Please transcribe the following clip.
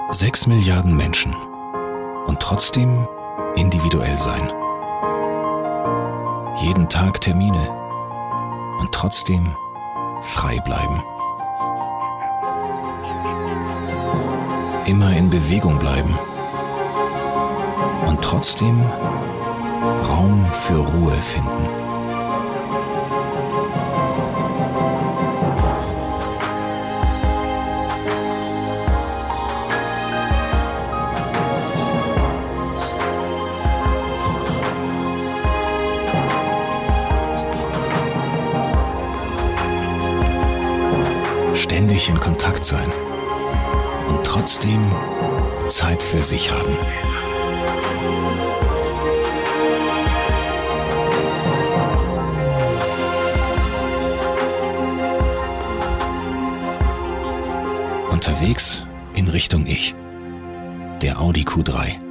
6 Milliarden Menschen und trotzdem individuell sein. Jeden Tag Termine und trotzdem frei bleiben. Immer in Bewegung bleiben und trotzdem Raum für Ruhe finden. Ständig in Kontakt sein und trotzdem Zeit für sich haben. Unterwegs in Richtung Ich, der Audi Q3.